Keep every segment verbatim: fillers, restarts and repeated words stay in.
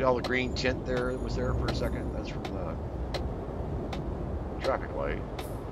See all the green tint there that was there for a second? That's from the traffic light.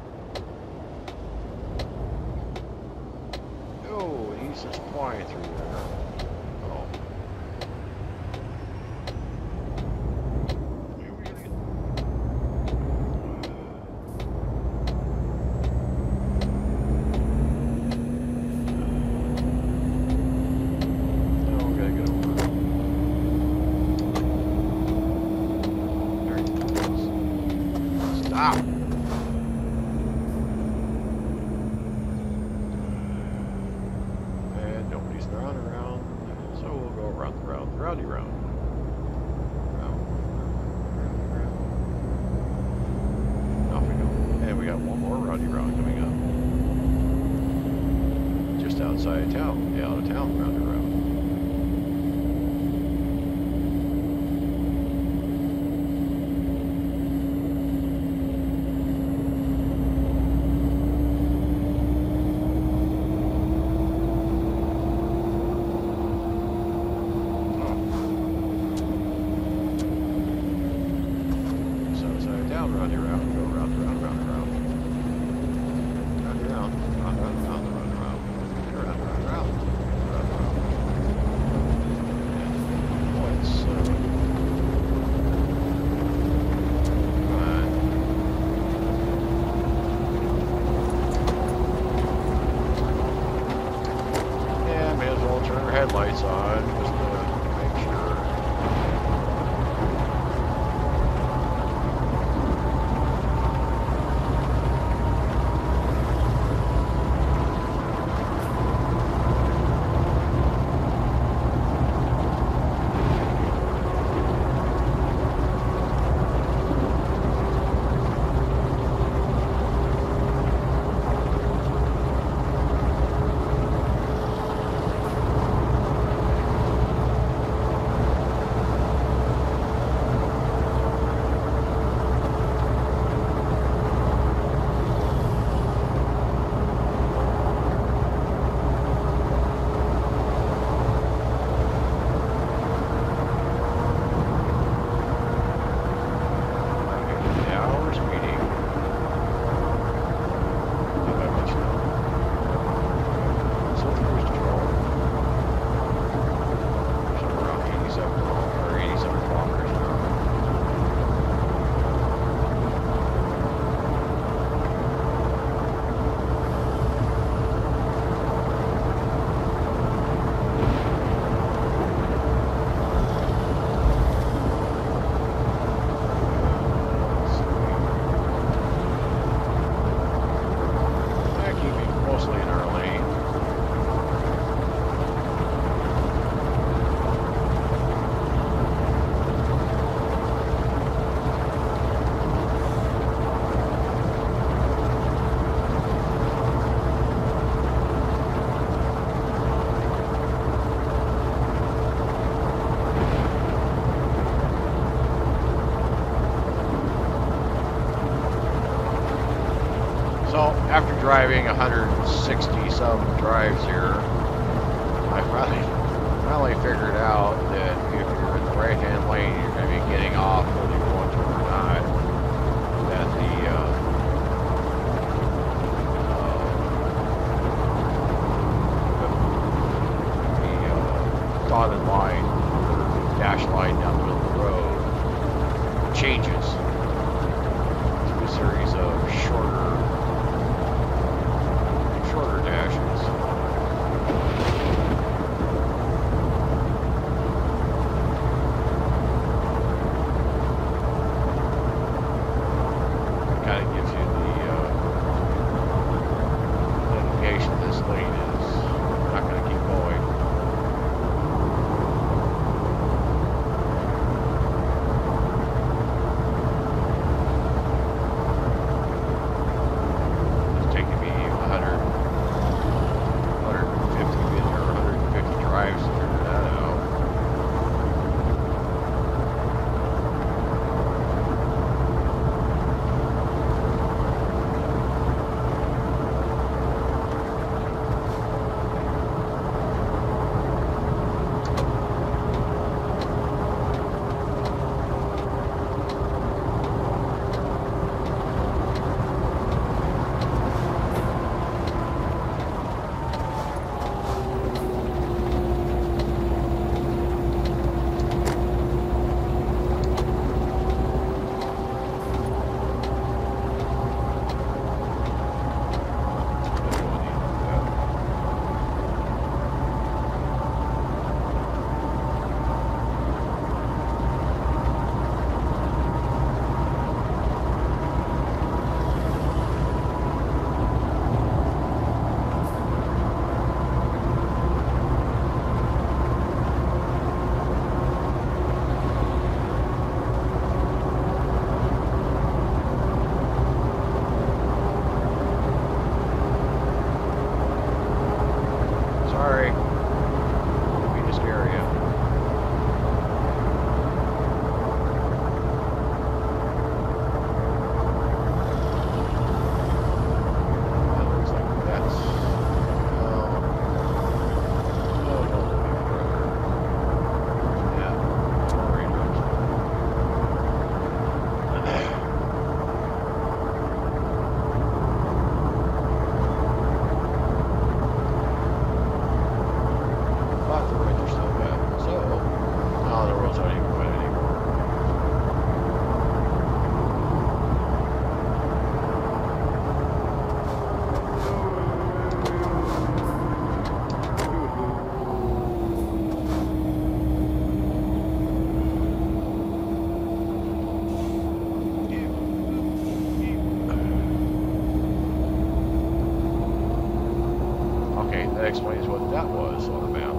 Oh, he's just flying through there. Oh. Where are we gonna get? Oh, we gotta get over. There it goes. Stop! Roundy round. Round, round, round. Off we go. And we got one more roundy round coming up. Just outside of town. Yeah, out of town, roundy round. Headlights on just to make sure. After driving one hundred sixty some drives here, I finally finally figured out that if you're in the right-hand lane, you're going to be getting off whether you want to or not. That the uh, uh, the uh, dotted line, or dash line down the middle of the road changes to a series of shorter. Shorter dashes. It kind of gives you the uh, indication this lane is not going to keep going. That explains what that was on the map.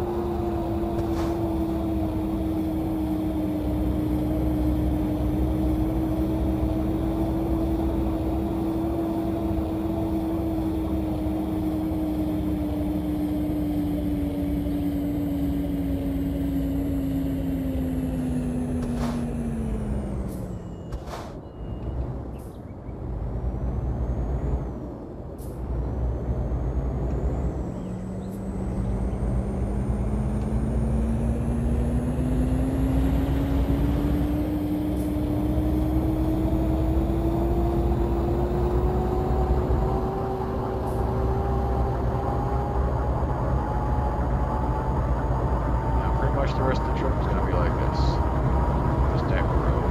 The rest of the trip is going to be like this. This type of road.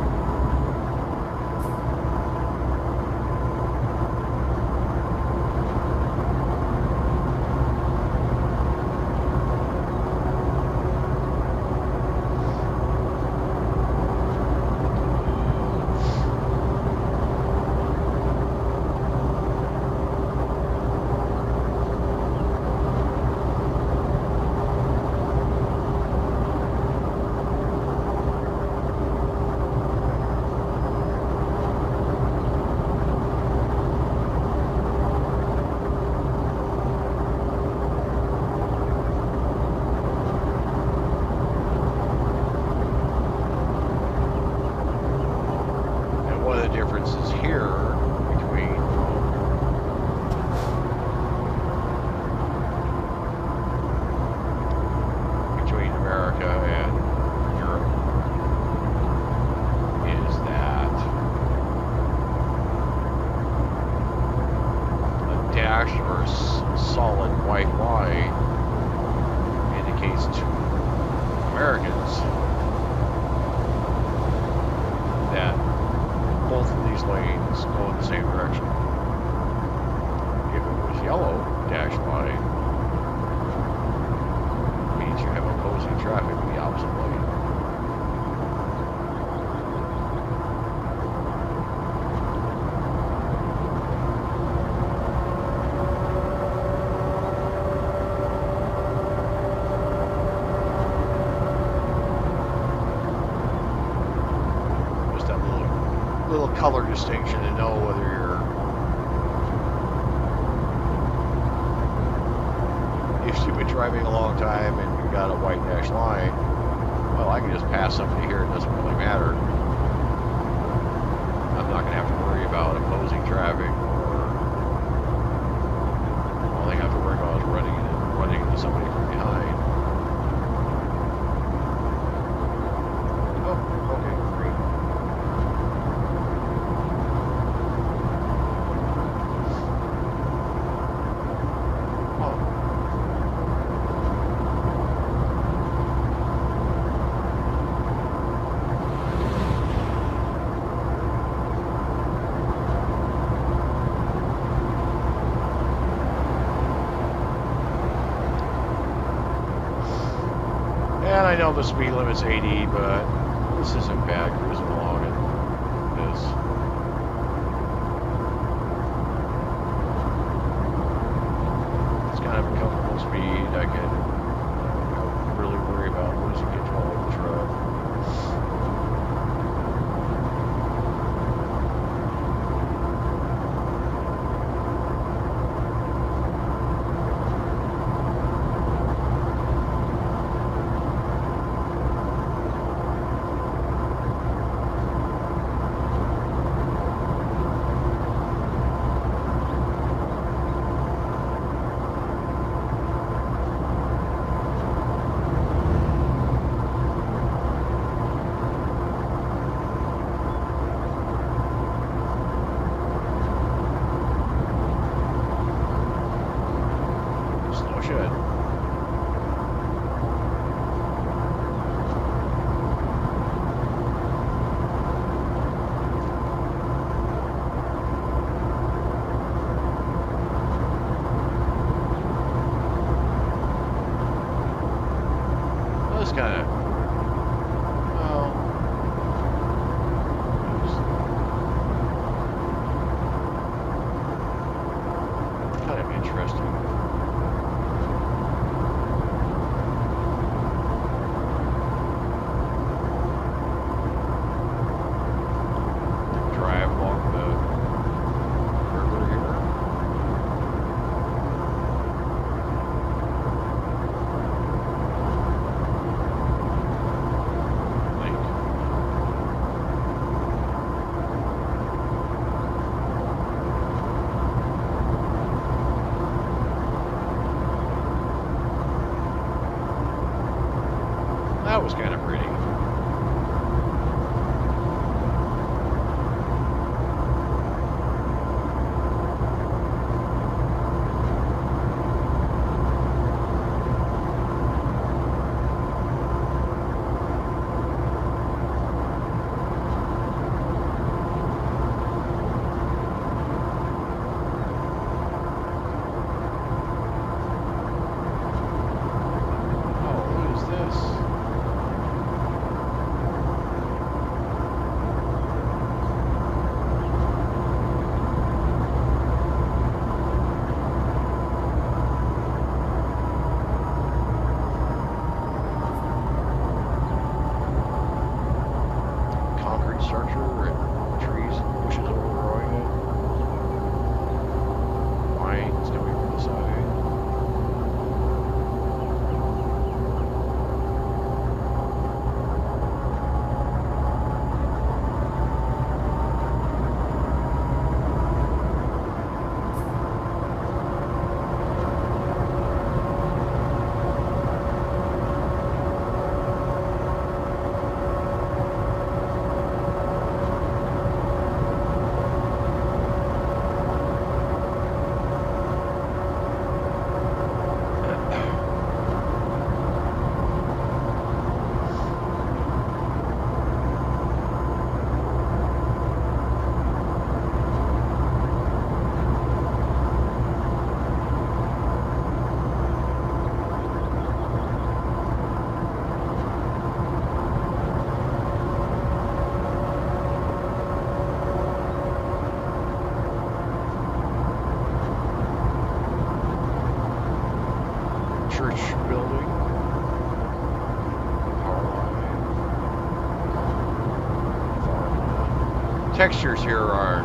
Color distinction to know whether you're if you've been driving a long time and you've got a white dash line. Well, I can just pass somebody here, it doesn't really matter. I'm not going to have to worry about opposing traffic, or all I have to worry about is running into, running into somebody from behind. Oh, okay, green. I know the speed limit's eighty, but this isn't bad cruising along at this. It's kind of a comfortable speed. I can I don't really worry about losing control of the truck. Kind of, well, kind of interesting. that was kind of pretty. Textures here are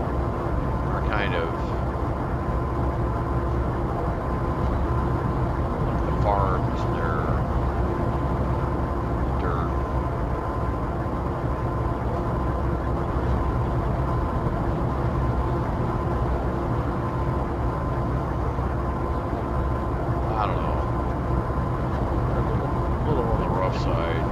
are kind of like the farms, they're dirt. I don't know. A little, little on the rough side.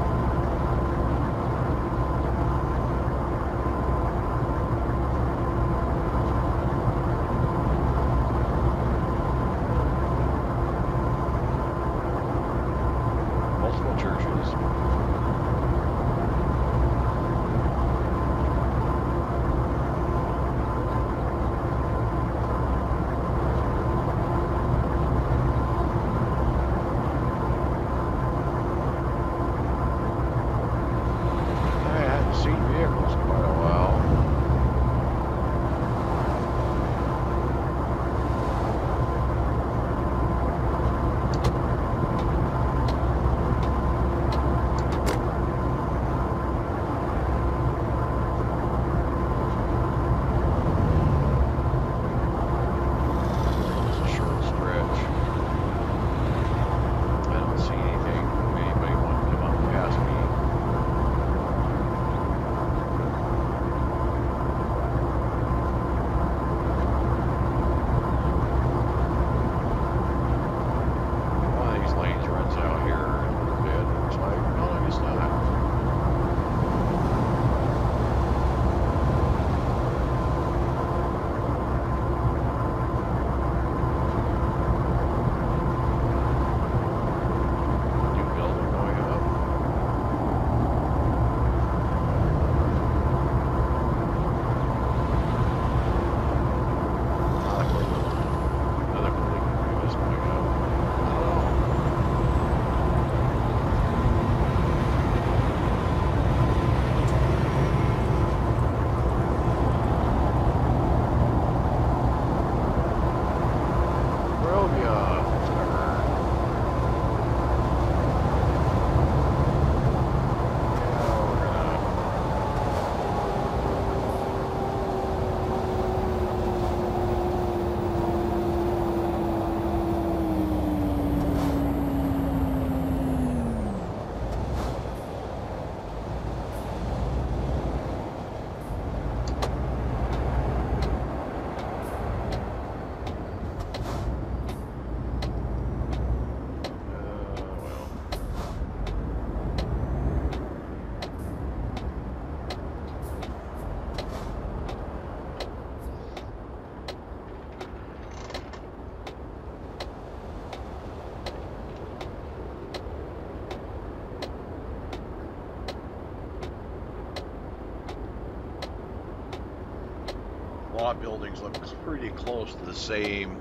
lot buildings look pretty close to the same.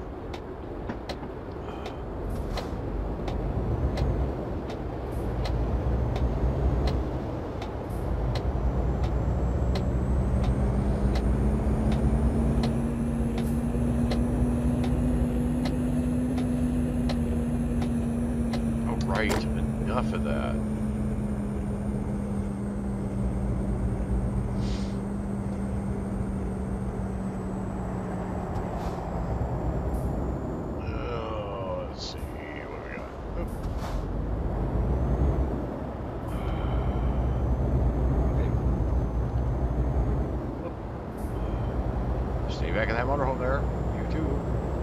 Oh, right, enough of that. Stay back in that motorhome there. You too.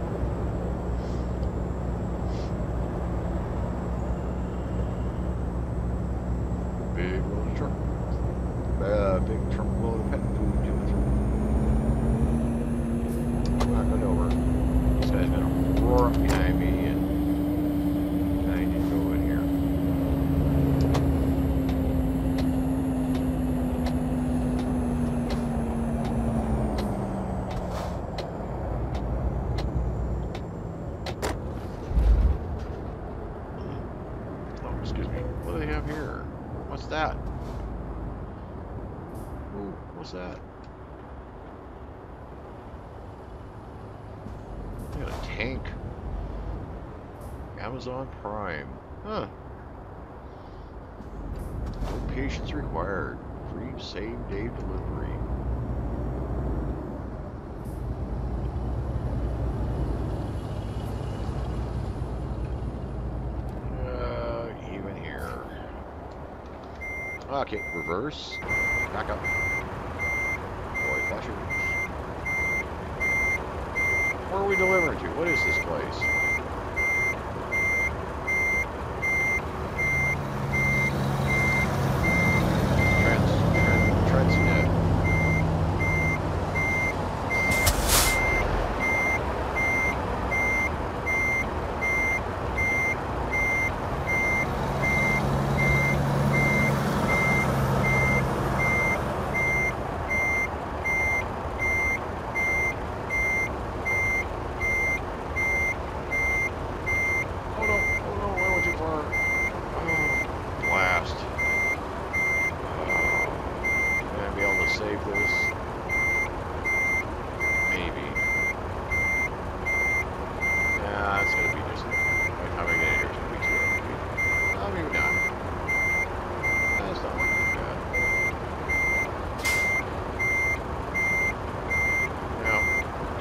Big load of truck. Uh, big truck load of pet food to and through. I'm not going over. This guy's going to roar up behind me, and I need to go in here. Excuse me. What do they have here? What's that? Ooh, what's that? They got a tank. Amazon Prime. Huh. No patience required. Free same day delivery. Okay, reverse, back up, boy flushers. Where are we delivering to? What is this place? Trans, trans, Transnet. Save this. Maybe. Yeah, it's gonna be just by the time I get in here, it's gonna be too early. Oh, maybe not. That's not looking too bad. Yeah.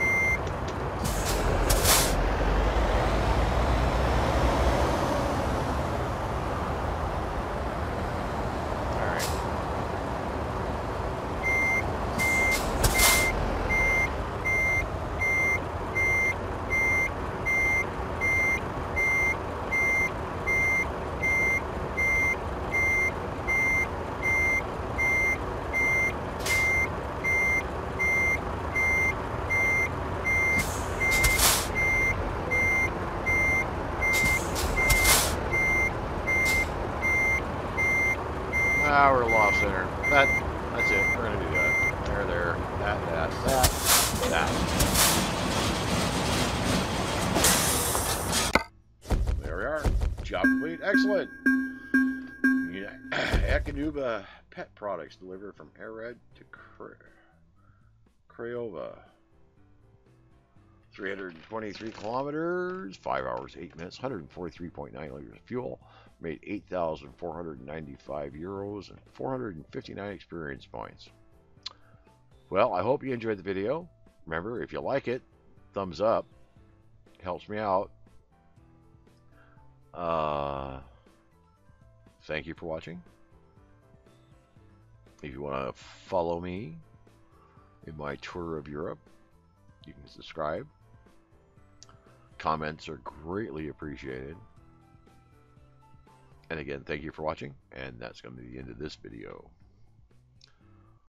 Ah, we're lost center. That, that's it. We're gonna do that. There, there. That, that, that, that. There we are. Job complete. Excellent. Eukanuba pet products delivered from Arad to Cra Craiova. three hundred twenty-three kilometers, five hours, eight minutes, one hundred forty-three point nine liters of fuel. Made eight thousand four hundred ninety-five euros and four hundred fifty-nine experience points. Well, I hope you enjoyed the video. Remember, if you like it, thumbs up. Helps me out. Uh, thank you for watching. If you want to follow me in my tour of Europe, you can subscribe. Comments are greatly appreciated. And again, thank you for watching, and that's going to be the end of this video.